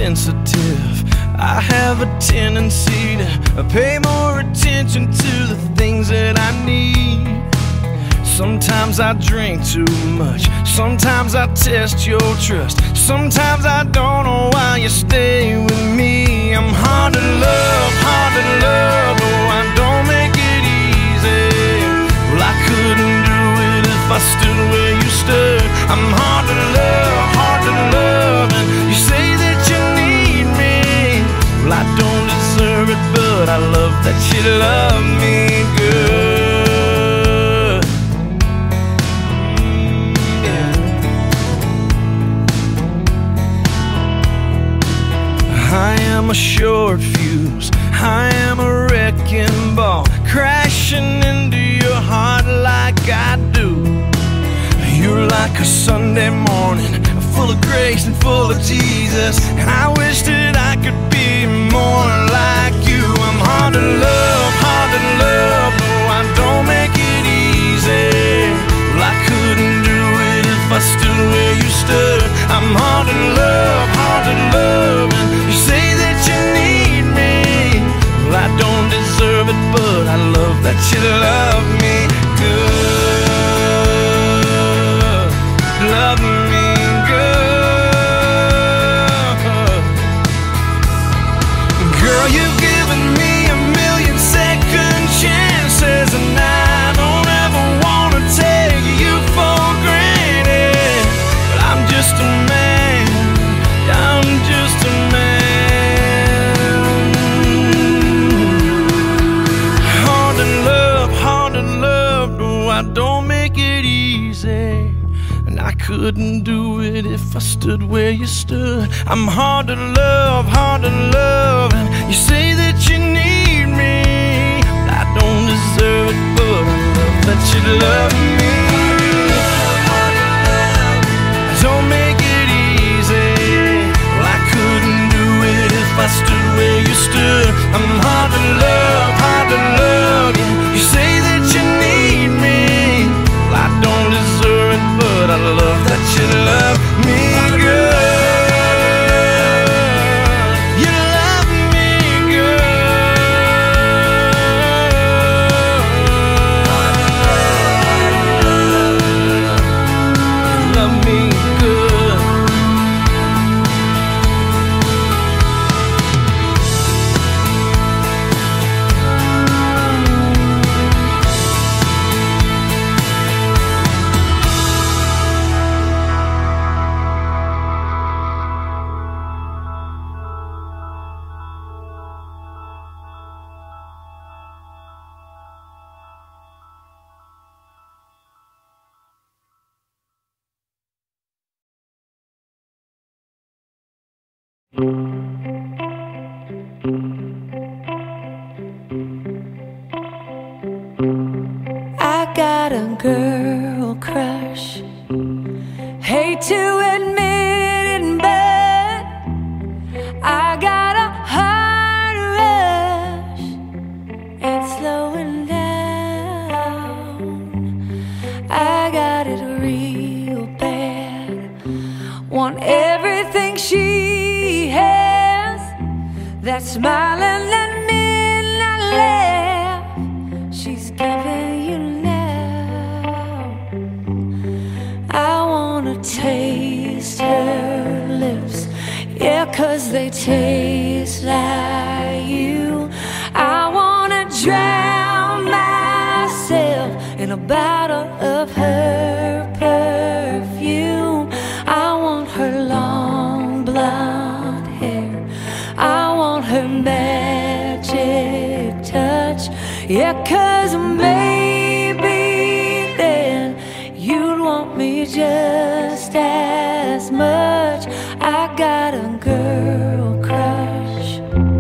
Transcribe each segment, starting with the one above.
sensitive. I have a tendency to pay more attention to the things that I need. Sometimes I drink too much, sometimes I test your trust, sometimes I don't know why you stay with me. I'm hard to love, oh, I don't make it easy. Well, I couldn't do it if I stood where you stood. I'm hard to love, and you say that you need me. Well, I don't deserve it, but I love that you love me good. I am a short fuse, I am a wrecking ball, crashing into your heart like I do. You're like a Sunday morning, full of grace and full of Jesus, and I wish that I could be more like you. I'm hard to love, oh, I don't make it easy. Well, I couldn't do it if I stood where you stood. I'm hard to love, and you say that you need me. Well, I don't deserve it, but I love that you love me good. Love me good. Girl, you've given me a million second chances, and I don't ever wanna take you for granted. But I'm just a man, I'm just a man. Hard to love, no, I don't make it easy. And I couldn't do it if I stood where you stood. I'm hard to love, and you say that you need me. I don't deserve it, but I love that you love me. Don't make it easy. Well, I couldn't do it if I stood where you stood. I'm hard to love, yeah. You say that you need me. Well, I don't deserve it, but I love that you love me good. You love me good. You love me good. I got a girl crush. Hate to admit it, but I got a heart rush. It's slowing down. I got it real bad. Want everything she has. That smiling and midnight laugh she's giving you now. I wanna taste her lips, yeah, 'cause they taste like you. I wanna drown myself in a bottle of her perfume. I want her long blonde hair, I want her magic touch, yeah, 'cause maybe then you'd want me just as much. I got a girl crush.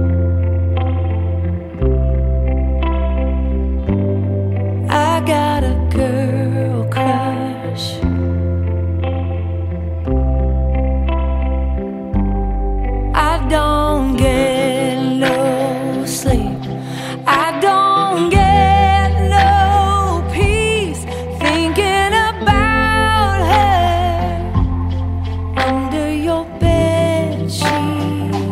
I got a girl crush. I don't get no sleep, I don't get no peace thinking about her under your bed sheets.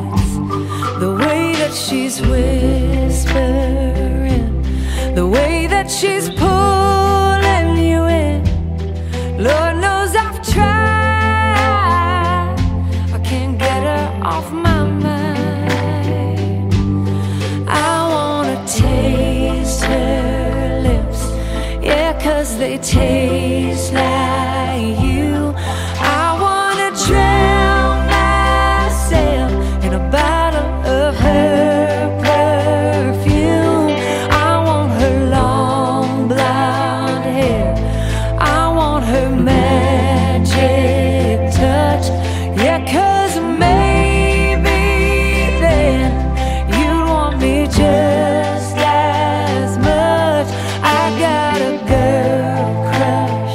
she's whispering, the way that she's pulling you in. Lord knows I've tried, I can't get her off my mind. I wanna taste her lips, yeah, 'cause they taste like you. I wanna drown myself in a bottle of her perfume. I want her long blonde hair, I want her magic touch, yeah, 'cause maybe then you'd want me just as much. I got a girl crush.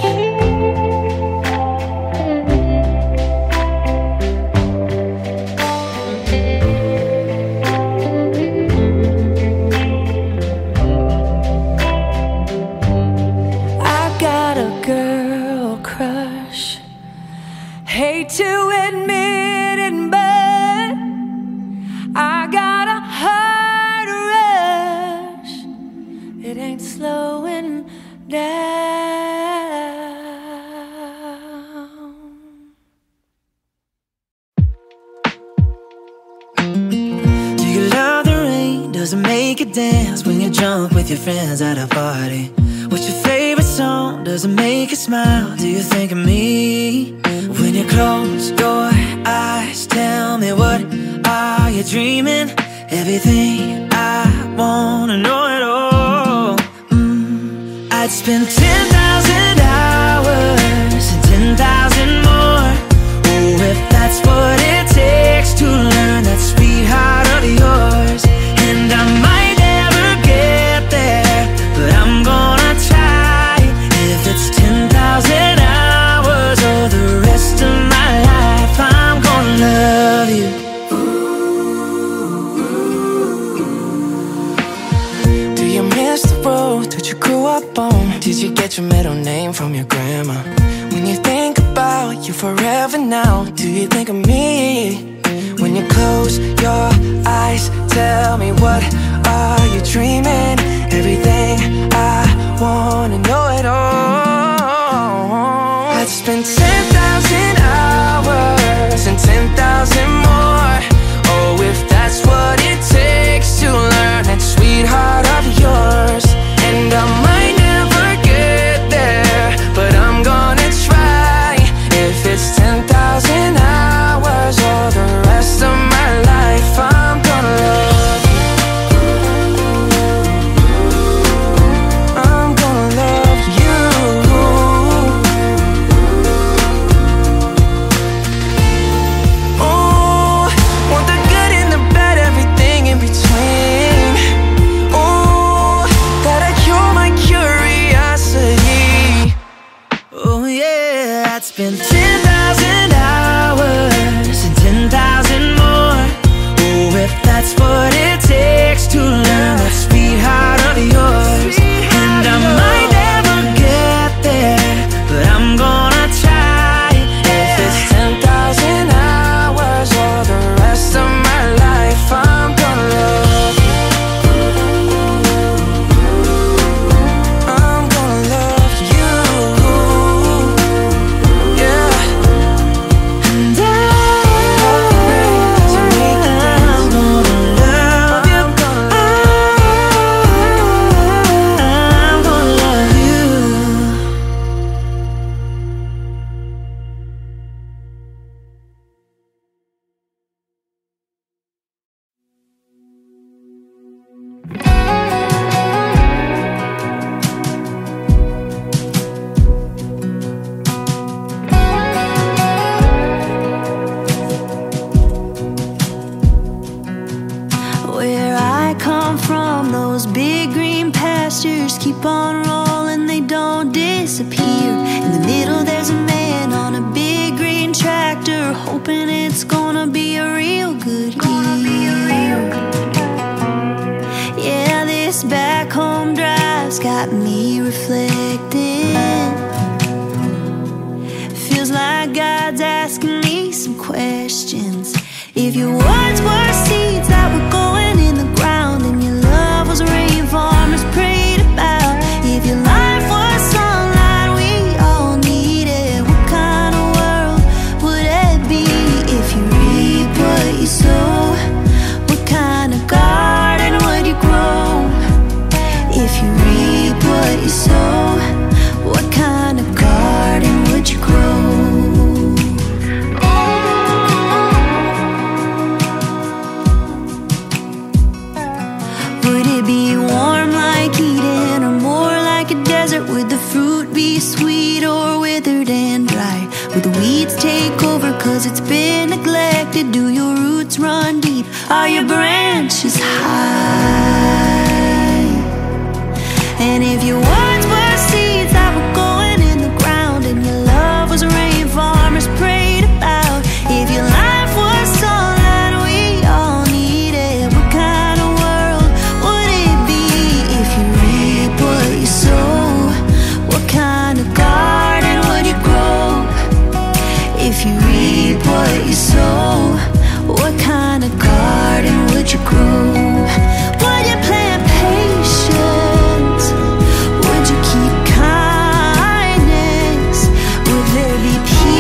I got a girl crush. Hate to admit it, but I got a heart rush. It ain't slowing down. Do you love the rain? Does it make you dance when you're drunk with your friends at a party? What's your favorite song? Does it make you smile? Do you think of me? When you close your eyes, tell me, what are you dreaming? Everything I wanna know it all. I'd spend 10,000 hours and 10,000 more. Oh, if that's what it takes to learn that sweetheart of yours. And I might never get there, but I'm gonna try. If it's 10,000 hours or the rest of my life, I'm gonna love you. Do you miss the road that you grew up on? Did you get your middle name from your grandma? When you think about you forever now, do you think of me? When you close your eyes, tell me, what are you dreaming? Everything I wanna know it all. I'd spend 10,000 hours and 10,000 more. Oh, if that's what it takes to learn that sweetheart of yours. And I might never get there, but I'm gonna try. If it's 10,000 hours or the rest of my life, I'm gonna love you. I'm gonna love you. Oh, want the good and the bad, everything in between. Oh, gotta cure my curiosity. Oh yeah, I'd spend 10,000 hours and 10,000 more. Oh, if that's what it takes to learn that sweetheart of yours. And I might never get there, but I'm gonna try. If it's 10,000 hours or the rest of my life, I'm gonna love you. I'm gonna love you. Yeah. And I'm gonna love you. I'm gonna love you. Where I come from, those big green pastures keep on rolling, they don't disappear. In the middle there's a man on a big green tractor, hoping it's gonna be a real good year. Yeah, this back home drive's got me reflecting. Feels like God's asking me some questions. If your words were seeds that were going in the fruit be sweet or withered and dry? Will the weeds take over 'cause it's been neglected? Do your roots run deep? Are your branches high? And if your words were seeds that were going in the ground, and your love was rain farmers prayed about, if your life was sunlight we all needed, what kind of world would it be? If you reap what you sow, what kind of garden would you grow? If you reap what you sow, what kind of garden would you grow? Would you plant patience? Would you keep kindness? Would there be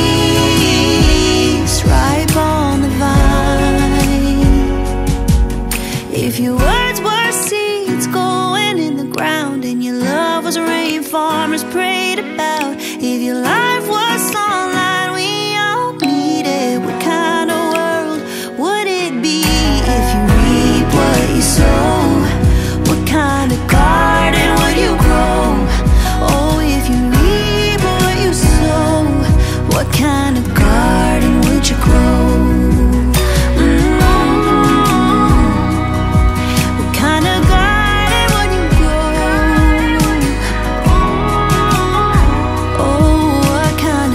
peace ripe on the vine? If your words were seeds going in the ground, and your love was rain farmers prayed about, if your life was sunlight we all needed, what kind of world would it be? If you reap what you sow, what kind of garden would you grow? Oh, if you reap what you sow, what kind of garden would you grow? What kind of garden would you grow? Oh, what kind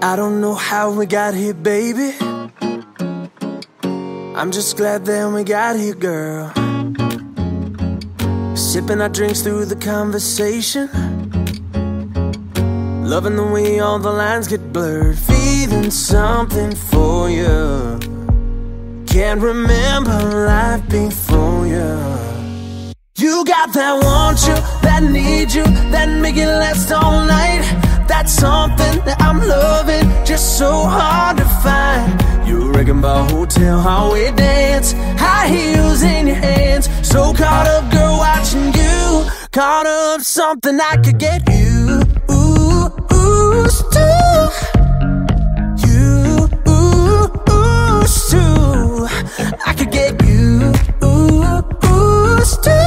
I don't know how we got here, baby. I'm just glad that we got here, girl. Sipping our drinks through the conversation, loving the way all the lines get blurred. Feeling something for you. Can't remember life before you. You got that want you, that need you, that make it last all night. That's something that I'm loving, just so hard to find. You wrecking by hotel, how we dance, high heels in your hands. So caught up, girl, watching you. Caught up, something I could get you used to. You used to. I could get you used to.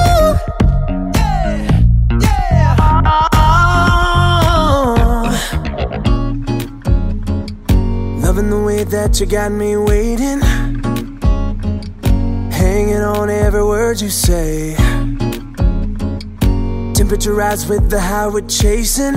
Loving the way that you got me waiting, hanging on every word you say. Temperature rise with the high we're chasing.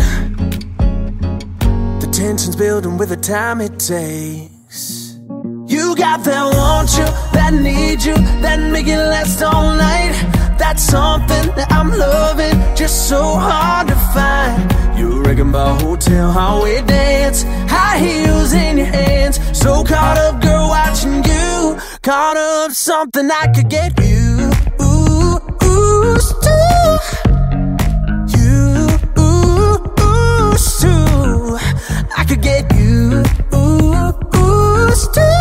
The tension's building with the time it takes. You got that want you, that need you, that make it last all night. That's something that I'm loving, just so hard to find. You wrecking by hotel, how we dance, high heels in your hands. So caught up, girl, watching you. Caught up, something I could get you used to. You used to. I could get you used to.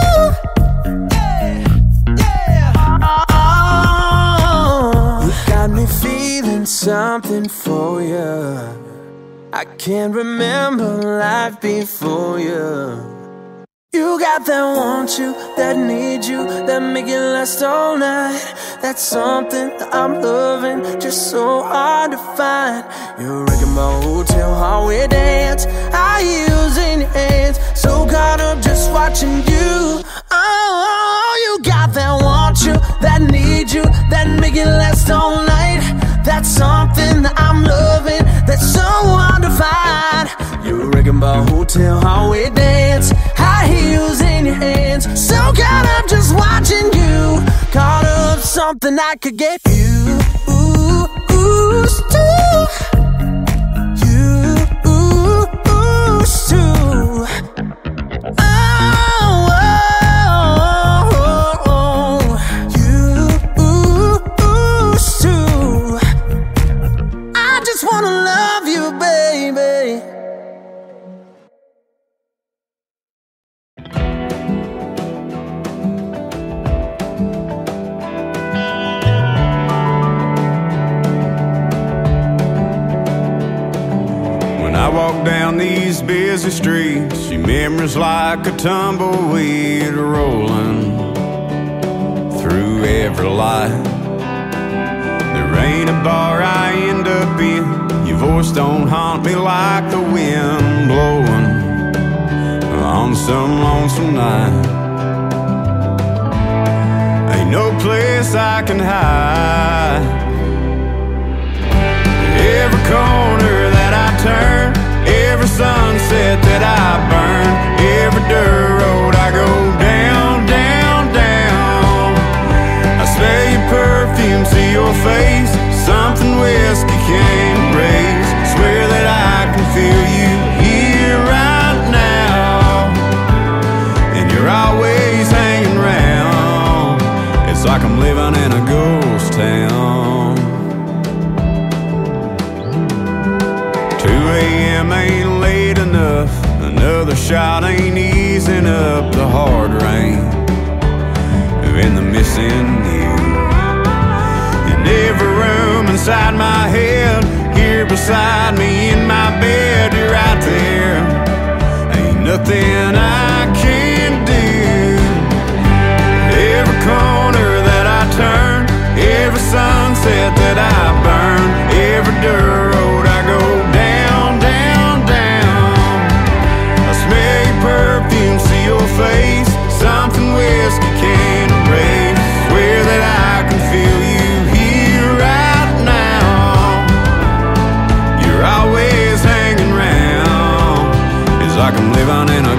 You got me feeling something for you. I can't remember life before you. You got that want you, that need you, that make it last all night. That's something that I'm loving, just so hard to find. You're wrecking my hotel, how we dance, high heels in your hands. So caught up just watching you. Oh, you got that want you, that need you, that make it last all night. That's something that I'm loving, that's so hard to find. You're wrecking by hotel, how we dance, high heels in your hands. So caught up just watching you. Caught up, something I could get you used to. You used to. Wanna love you, baby. When I walk down these busy streets, see memories like a tumbleweed rolling through every light. There ain't a bar I end up in, your voice don't haunt me like the wind blowing on some lonesome night. Ain't no place I can hide. Every corner that I turn, every sunset that I burn, every dirt road I go down, down, down. I smell your perfume, see your face, something whiskey can't erase. Swear that I can feel you here right now, and you're always hanging around. It's like I'm living in a ghost town. 2 a.m. ain't late enough, another shot ain't easing up the hard rain and the missing you. In every room inside my head, here beside me in my bed, you're right there. Ain't nothing I can do. Every corner that I turn, every sunset that I burn, every dirt road I go down, down, down. I smell your perfume, see your face, something whiskey can't erase. Swear that I can feel you here right now. You're always hanging around. It's like I'm living in a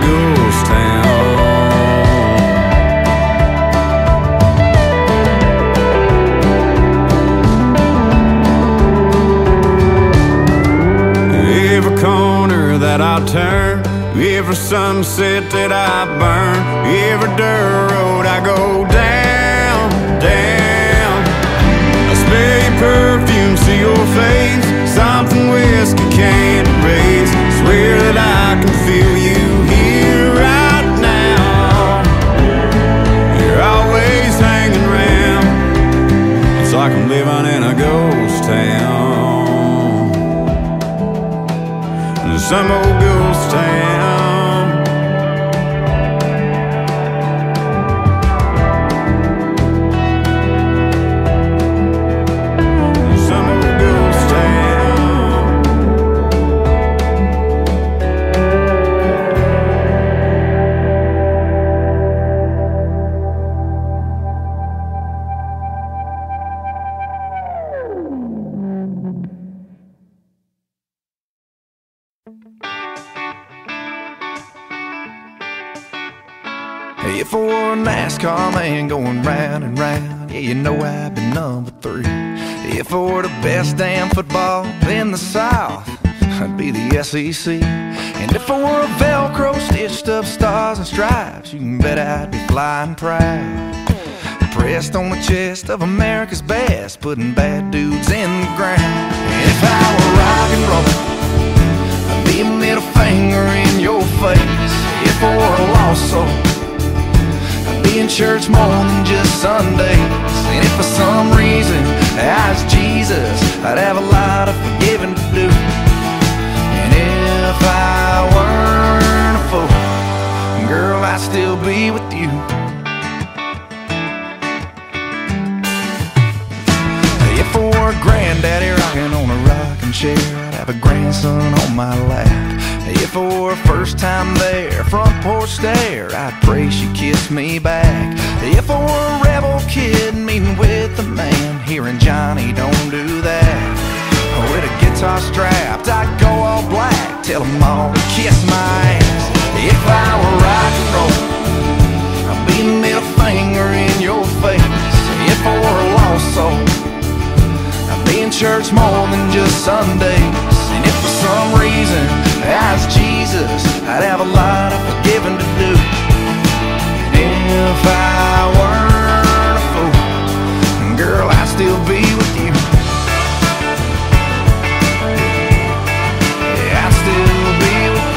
turn, every sunset that I burn, every dirt road I go down, down. I smell your perfume, see your face, something whiskey can't erase. Swear that I can feel you here right now. You're always hanging around. It's like I'm living in a ghost town, some old ghost town. Some old ghost town. If I were a NASCAR man going round and round, yeah, you know I'd be number 3. If I were the best damn football in the South, I'd be the SEC. And if I were a Velcro stitched up stars and stripes, you can bet I'd be flying proud, pressed on the chest of America's best, putting bad dudes in the ground. And if I were rock and roll, I'd be a middle finger in your face. If I were a lost soul, be in church more than just Sundays. And if for some reason I was Jesus, I'd have a lot of forgiving to do. And if I weren't a fool, girl, I'd still be with you. If I were a granddaddy rocking on a rocking chair, I'd have a grandson on my lap. If I were a first time there, front porch stare, I'd pray she kissed me back. If I were a rebel kid meeting with a man, hearing Johnny, don't do that, with a guitar strapped, I'd go all black, tell them all to kiss my ass. If I were rock and roll, I'd be a middle finger in your face. If I were a lost soul, I'd be in church more than just Sundays. And if for some reason I was Jesus, I'd have a lot of forgiving to do. And if I weren't a fool, girl, I'd still be with you. Yeah, I'd still be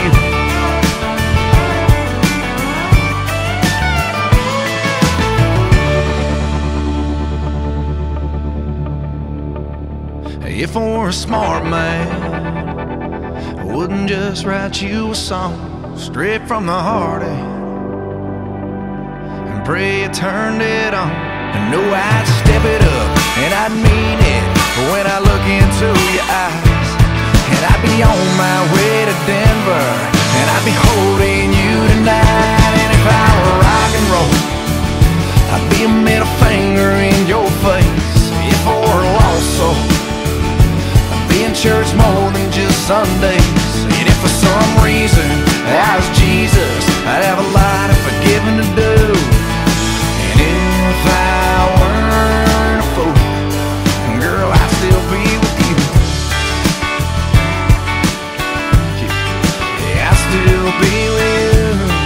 with you. If I were a smart man, I wouldn't just write you a song straight from the heart and pray you turned it on. And know I'd step it up and I'd mean it when I look into your eyes. And I'd be on my way to Denver and I'd be holding you tonight. And if I were rock and roll, I'd be a middle finger in your face. If I were a lost soul, in church more than just Sundays. And if for some reason I was Jesus, I'd have a lot of forgiving to do. And if I weren't a fool, girl, I'd still be with you. Yeah, I'd still be with you.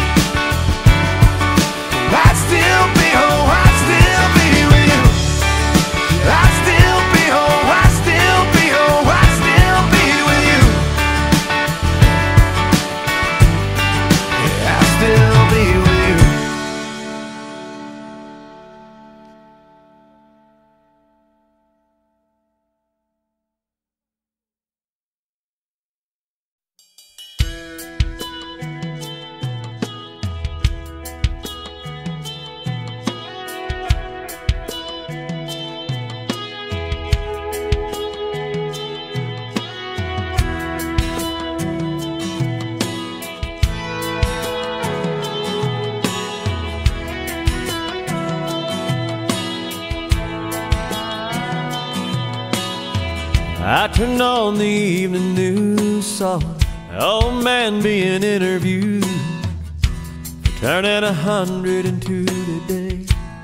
I'd still be home, I'd still be with you. I'd still be home, I'd still be home, I'd still be with you. Yeah, I'd still be with you. I turned on the evening news, saw an old man being interviewed for turning 102 today.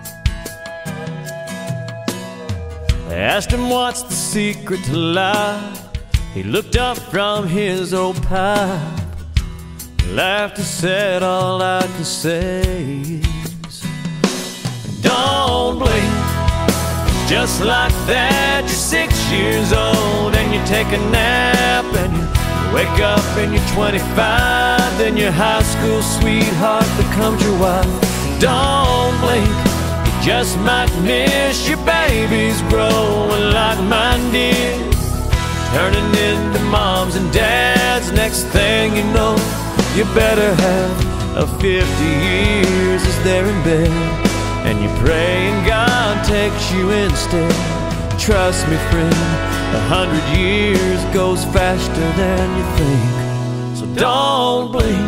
They asked him what's the secret to life. He looked up from his old pipe Laughed and said all I can say is, don't blink. Just like that, you're 6 years old and you take a nap and you wake up and you're 25. Then your high school sweetheart becomes your wife. Don't blink, you just might miss your babies growing like mine did, turning into moms and dads. Next thing you know, you better have a 50 years as they're in bed, and you pray and God takes you instead. Trust me, friend, 100 years goes faster than you think. So don't blink.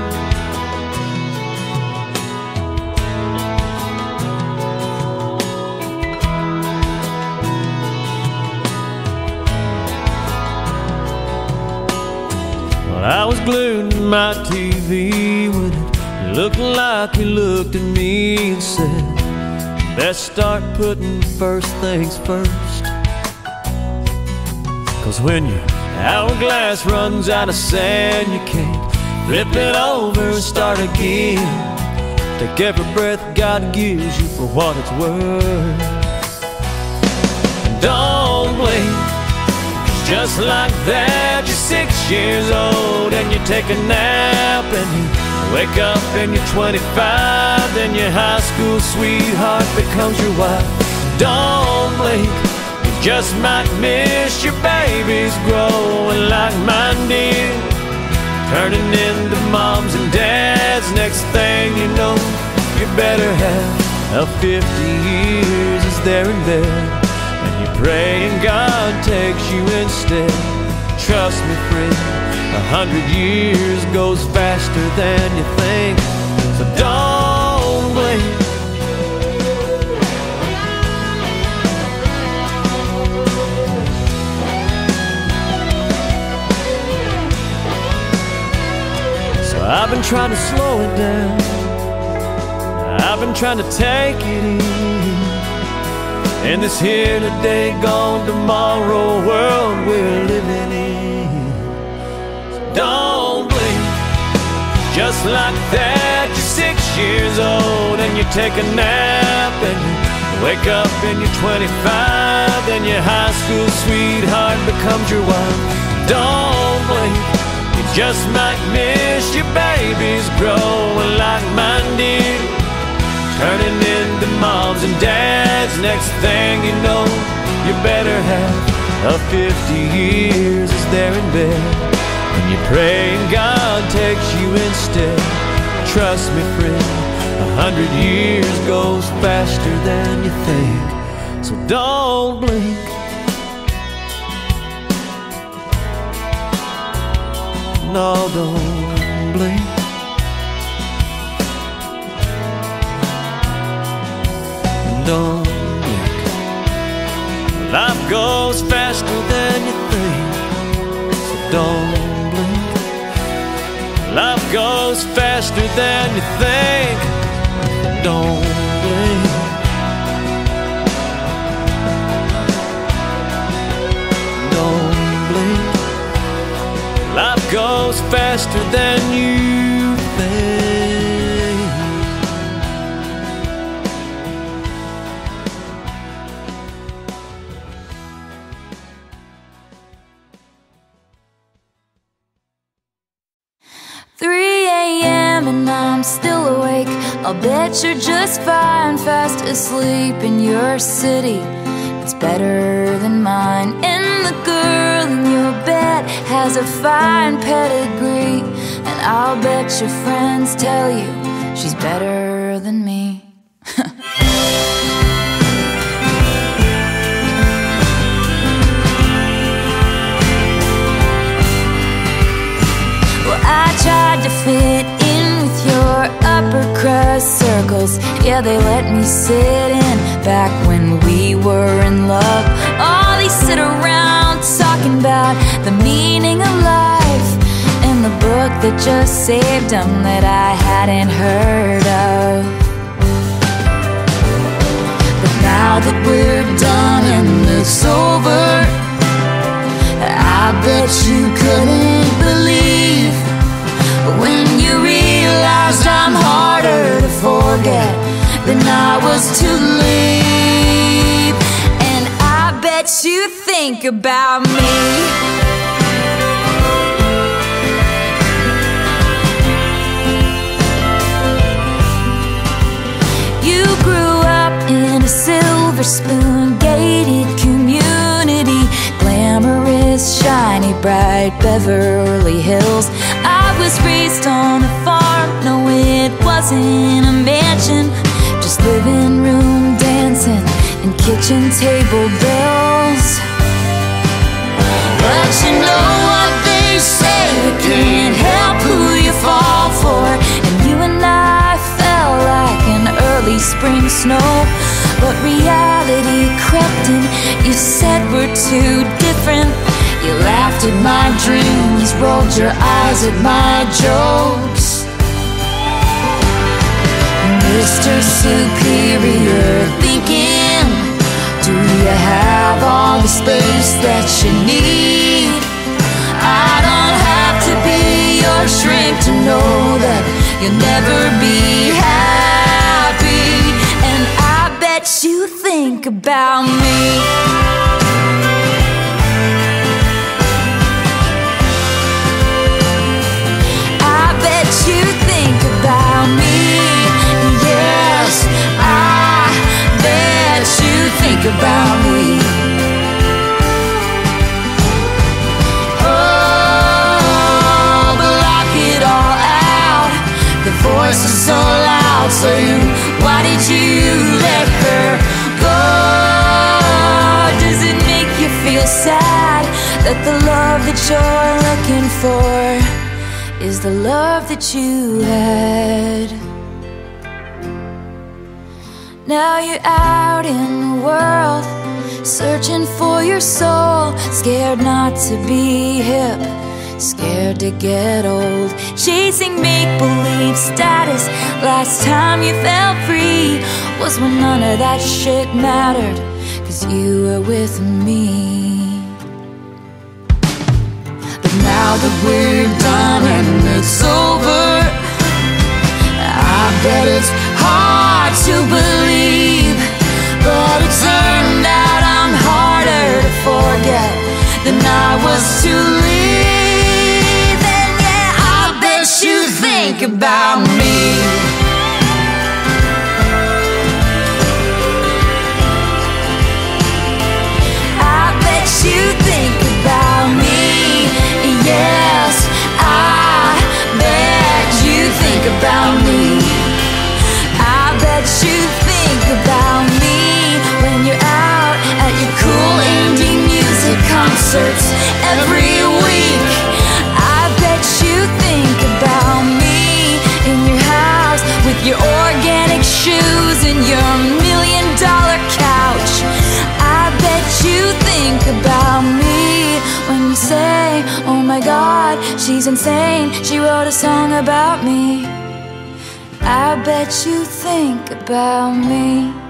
Well, I was glued to my TV when it looked like he looked at me and said, best start putting first things first. 'Cause when your hourglass runs out of sand, you can't flip it over and start again. Take every breath God gives you for what it's worth. Don't blink. Just like that, you're 6 years old and you take a nap and you wake up and you're 25. Then your high school sweetheart becomes your wife. Don't blink, you just might miss your babies growing like mine did, turning into moms and dads. Next thing you know, you better have 50 years as they're in bed, and you pray and God takes you instead. Trust me, friend, 100 years goes faster than you think. So don't blink. So I've been trying to slow it down, I've been trying to take it easy in this here today, gone tomorrow world we're living in. So don't blink. Just like that, you're 6 years old and you take a nap and you wake up and you're 25. Then your high school sweetheart becomes your wife. Don't blink, you just might miss your babies growing like mine did, turning into moms and dads. Next thing you know, you better have 50 years as they're in bed, and you pray and God takes you instead. Trust me, friend, 100 years goes faster than you think. So don't blink. No, don't blink. Don't blink. Life goes faster than you think. So don't blink. Life goes faster than you think. Don't blink. Don't blink. Life goes faster than you think. 3 a.m. and I'm still awake. I'll bet you're just fine, fast asleep in your city. It's better than mine. And the girl in your bed has a fine pedigree, and I'll bet your friends tell you she's better than me. Well, I tried to fit in with your upper crust circles. Yeah, they let me sit in back when we were in love. Oh, they sit around talking about the meaning of life and the book that just saved them that I hadn't heard of. But now that we're done and it's over, I bet you couldn't believe when you forget the night was to leave. And I bet you think about me. You grew up in a silver spoon gated community, glamorous, shiny, bright Beverly Hills. I was raised on a farm, no it wasn't a mansion, just living room dancing and kitchen table bells. But you know what they say, you can't help who you fall for. And you and I fell like an early spring snow. But reality crept in, you said we're too different. You laughed at my dreams, rolled your eyes at my jokes. Mr. Superior thinking, do you have all the space that you need? I don't have to be your shrink to know that you'll never be happy. And I bet you think about me. Think about me. Oh, block it all out. The voice is so loud saying, why did you let her go? Does it make you feel sad that the love that you're looking for is the love that you had? Now you're out in the world, searching for your soul, scared not to be hip, scared to get old, chasing make-believe status. Last time you felt free was when none of that shit mattered, 'cause you were with me. But now that we're done and it's over, I bet it's hard to believe, but it turned out I'm harder to forget than I was to leave. And yeah, I bet you think about me. I bet you think about me. Yes, I bet you think about me. I bet you think about me when you're out at your cool indie music concerts every week. I bet you think about me in your house with your organic shoes and your $1,000,000 couch. I bet you think about me when you say, oh my God, she's insane, she wrote a song about me. I bet you think about me.